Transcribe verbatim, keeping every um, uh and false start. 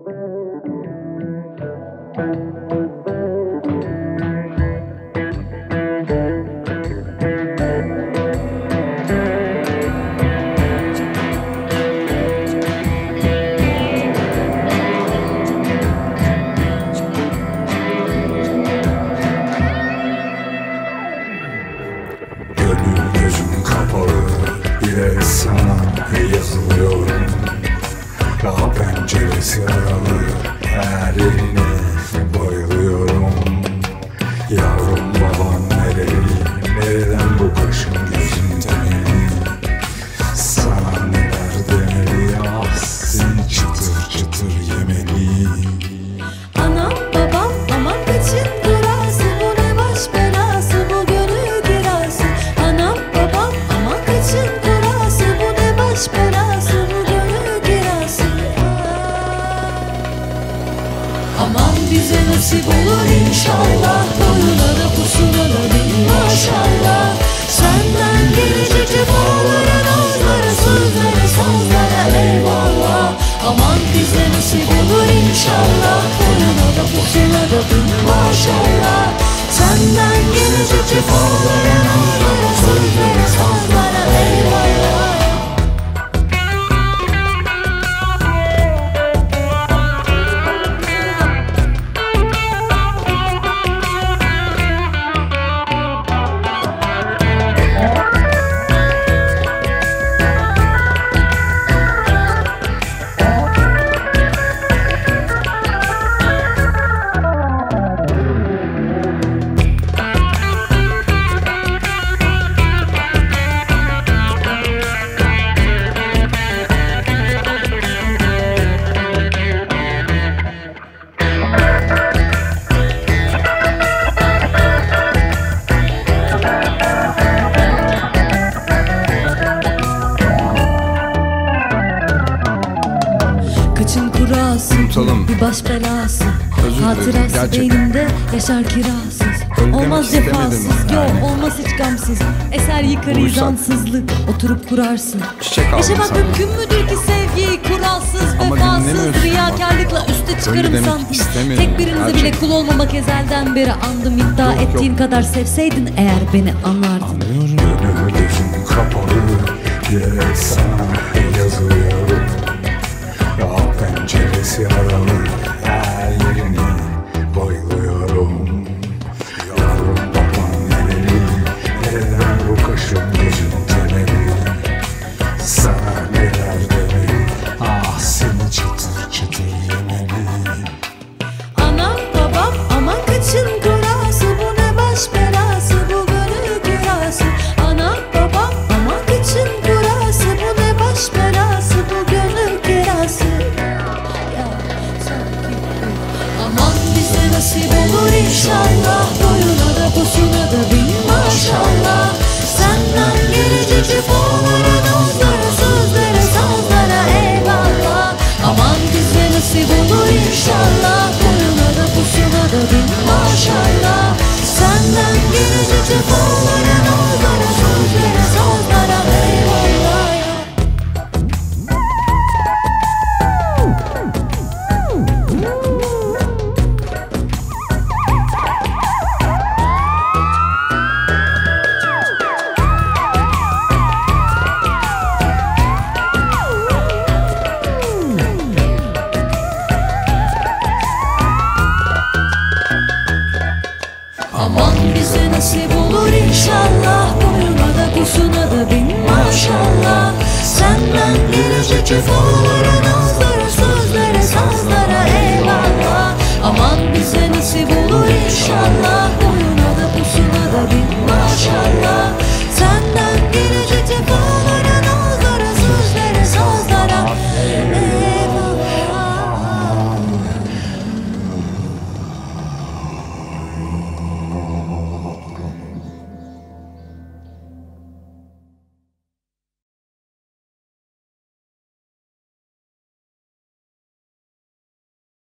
Sana yazılıyorum, daha penceresi aralı, her yerine bayılıyorum. Yavrum baban nereli, nereden bu kaşın gözün temeli? Sana neler demeli, ah seni çıtır çıtır yemeli. Anam babam aman kaçın kurası, bu ne baş belası, bu gönül kirası. Anam babam aman kaçın kurası, bu ne baş belası, bu gönül kirası. Aman bize nasip olur inşallah, boyuna da pusuna da bin maşallah. Senden gelecek cefalara, nazlara, sözlere, sazlara eyvallah. Aman bize nasip olur inşallah, boyuna da pusuna da bin maşallah. Senden gelecek cefalara, nazlara, sözlere, sazlara eyvallah. Kaçın kurası, Unutalım. bir baş belası. Özür dilerim, Hatırası gerçekten. beynimde yaşar kirasız. Öyle Olmaz demek cefasız, istemedim yok yani. olmaz hiç gamsız. Eser yıkar Uysak. izansızlık, oturup kurarsın. Çiçek aldım Yaşamak sana. mümkün müdür ki sevgiyi kuralsız, Ama vefasız, dinlemiyorsun riyakarlıkla üste çıkarım demek sandın. istemiyorum Tek birinize bile gerçekten. kul olmamak ezelden beri andım. İddia Yok, yok. ettiğin kadar sevseydin eğer beni anlardın. Gönül gözüm kapalı, diyerek sana yazılıyorum. Daha penceresi aralı, her yerine bayılıyorum. Yavrum baban nereli, nereden bu kaşın gözün temeli? Sana neler demeli, ah seni çıtır çıtır yemeli. Anam babam aman kaçın kurası, bu ne baş belası, bu gönül kirası. Anam babam aman kaçın kurası, bu ne baş belası, bu gönül kirası. Ya, sanki bu- Aman bize nasip olur inşallah, boyuna da posuna da bin maşallah. Senden gelecek cefalara, nazlara, sözlere, sazlara eyvallah. Aman bize nasip olur inşallah, boyuna da posuna da bin maşallah. Senden gelecek cefalara, nazlara, sözlere, sazlara eyvallah. Aman bize nasip olur inşallah, boyuna da posuna da bin maşallah. Senden gelecek cefalara,